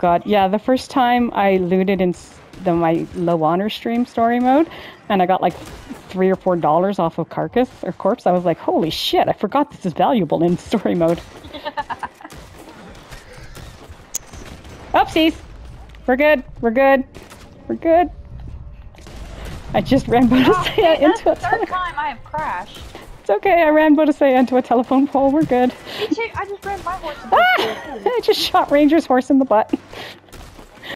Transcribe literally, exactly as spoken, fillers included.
god, yeah, the first time I looted in the my low honor stream story mode, and I got like three or four dollars off of carcass or corpse, I was like, holy shit, I forgot this is valuable in story mode. Oopsies! We're good, we're good, we're good. I just ran Bodisea oh, into a the third time I have crashed. It's okay, I ran Bodisea into a telephone pole, we're good. Me too, I just ran my horse into ah! I just shot Ranger's horse in the butt.